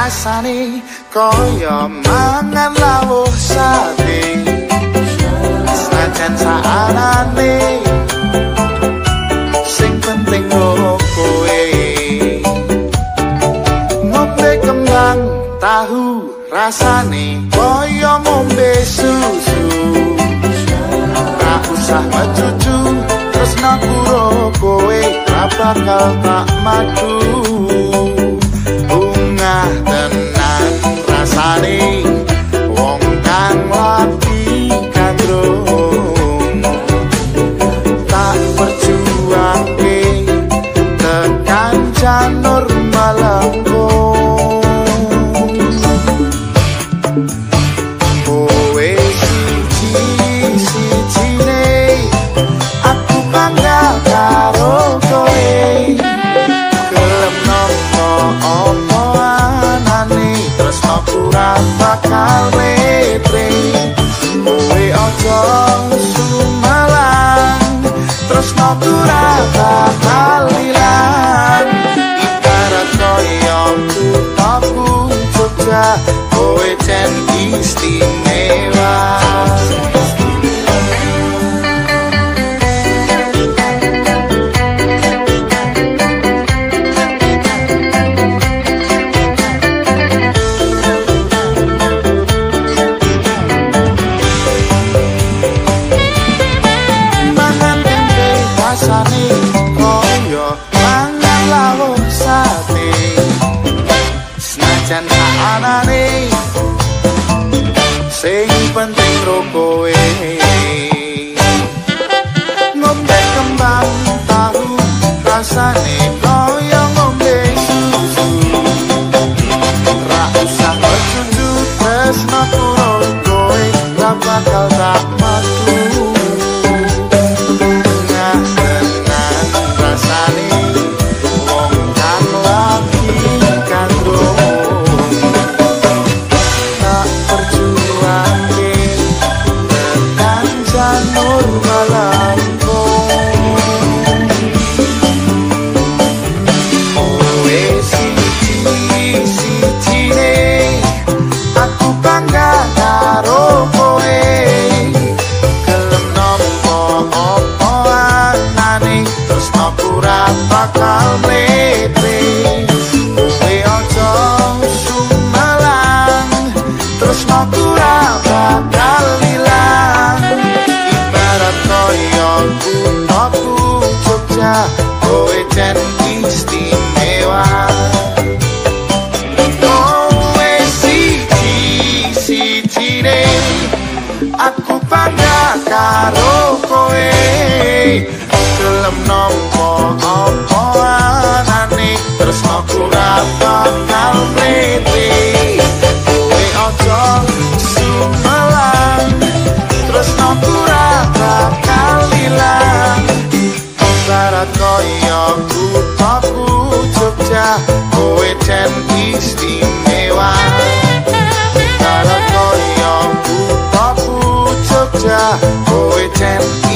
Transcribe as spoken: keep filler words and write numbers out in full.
rasane kaya mangan lawuh sate senajan saanane sing penting kowe ngombe kembang tahu rasane kaya ngombe susu ra usah mecucu terus nakuro kowe ra bakal tak madu bunga tenang rasane wong kang lagi kandrung tak perjuangke tekan janur malangkung kowe siji-sijine aku bangga karo kowe gelem nopo opo anane tresno ora bakal letre kowe aja sumalang tresno ora bakal ilang ibarat koyo kutaku Jogja kowe jen istimewa mangan tempe rasane koyo mangan lawuh sate senajan saanane sing penting ro kowe ngombe kembang tahu rasane kaya ngombe susu ra usah mecucu tresno karo kowe ra bakal tak madu nah tenang rasane wong kang lagi kandung tak perjuangke tekan janur malangkung kowe siji-sijine aku bangga karo kowe gelem nopo opo anane tresno ora bakal letre kowe aja sumalang tresno ora bakal ilang ibarat koyo kutaku Jogja kowe jen istimewa kowe siji-sijine aku bangga karo kowe gelem nopo opo anane tresno ora bakal letre kowe aja sumalang tresno ora bakal ilang ibarat koyo kutaku Jogja kowe jen istimewa ibarat koyo kutaku Jogja kowe jen